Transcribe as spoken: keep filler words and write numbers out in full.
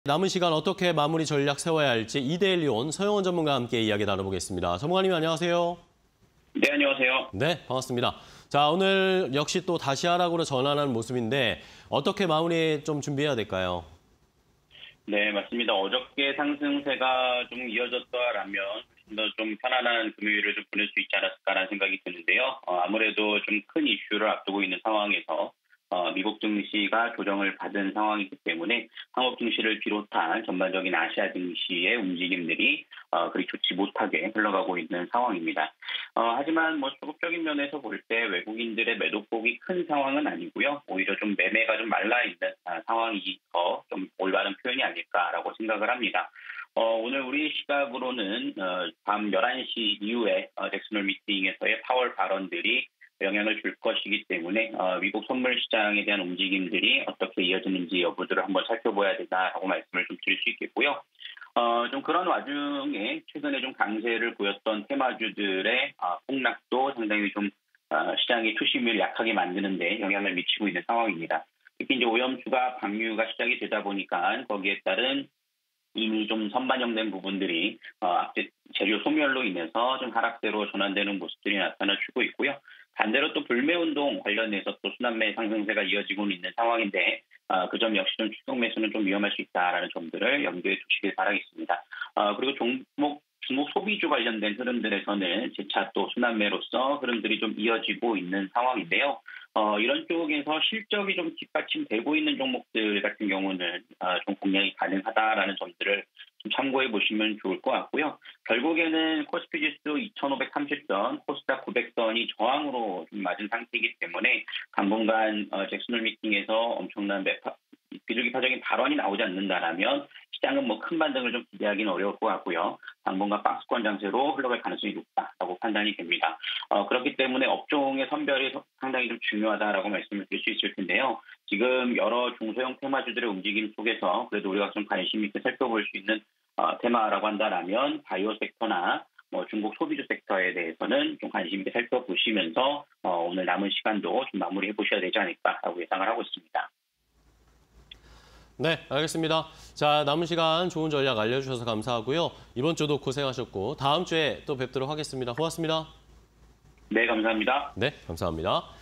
남은 시간 어떻게 마무리 전략 세워야 할지 이데일리온 서영원 전문가와 함께 이야기 나눠보겠습니다. 전문가님 안녕하세요. 네, 안녕하세요. 네, 반갑습니다. 자, 오늘 역시 또 다시 하락으로 전환하는 모습인데 어떻게 마무리 좀 준비해야 될까요? 네, 맞습니다. 어저께 상승세가 좀 이어졌다라면 더 좀 편안한 금요일을 좀 보낼 수 있지 않았을까라는 생각이 드는데요. 어, 아무래도 좀 큰 이슈를 앞두고 있는 상황에서 어, 미국 증시가 조정을 받은 상황이기 때문에 한국 증시를 비롯한 전반적인 아시아 증시의 움직임들이 어, 그리 좋지 못하게 흘러가고 있는 상황입니다. 어, 하지만 뭐 조급적인 면에서 볼 때 외국인들의 매도폭이 큰 상황은 아니고요. 오히려 좀 매매가 좀 말라있는 아, 상황이 더 좀 올바른 표현이 아닐까라고 생각을 합니다. 어, 오늘 우리 시각으로는 어, 밤 열한 시 이후에 어, 잭슨홀 미팅에서의 파월 발언들이 영향을 줄 것이기 때문에 어, 미국 선물 시장에 대한 움직임들이 어떻게 이어지는지 여부들을 한번 살펴봐야 된다라고 말씀을 좀 드릴 수 있겠고요. 어, 좀 그런 와중에 최근에 좀 강세를 보였던 테마주들의 어, 폭락도 상당히 좀 어, 시장의 투심을 약하게 만드는 데 영향을 미치고 있는 상황입니다. 특히 이제 오염수가 방류가 시작이 되다 보니까 거기에 따른 이미 좀 선반영된 부분들이 어, 재료 소멸로 인해서 좀 하락세로 전환되는 모습들이 나타나주고 있고요. 반대로 또 불매운동 관련해서 또 순환매 상승세가 이어지고 있는 상황인데 어, 그 점 역시 좀 추격 매수는 좀 위험할 수 있다라는 점들을 염두에 두시길 바라겠습니다. 어, 그리고 종목 중국 소비주 관련된 흐름들에서는 재차 또 순환매로서 흐름들이 좀 이어지고 있는 상황인데요. 어, 이런 쪽에서 실적이 좀 뒷받침되고 있는 종목들 같은 경우는 어, 좀 공략이 가능하다라는 점들을 좀 참고해 보시면 좋을 것 같고요. 결국에는 코스피 지수 이천오백삼십 선, 코스닥 구백 선이 저항으로 좀 맞은 상태이기 때문에 당분간 어, 잭슨홀 미팅에서 엄청난 매파, 비둘기파적인 발언이 나오지 않는다라면 시장은 뭐 큰 반등을 좀 기대하기는 어려울 것 같고요. 당분간 박스권 장세로 흘러갈 가능성이 높다라고 판단이 됩니다. 어, 그렇기 때문에 업종의 선별이 상당히 좀 중요하다라고 말씀을 드릴 수 있을 텐데요. 지금 여러 중소형 테마주들의 움직임 속에서 그래도 우리가 좀 관심 있게 살펴볼 수 있는 어, 테마라고 한다라면 바이오 섹터나 뭐 중국 소비주 섹터에 대해서는 좀 관심 있게 살펴보시면서 어, 오늘 남은 시간도 좀 마무리해 보셔야 되지 않을까라고 예상을 하고 있습니다. 네, 알겠습니다. 자, 남은 시간 좋은 전략 알려주셔서 감사하고요. 이번 주도 고생하셨고 다음 주에 또 뵙도록 하겠습니다. 고맙습니다. 네, 감사합니다. 네, 감사합니다.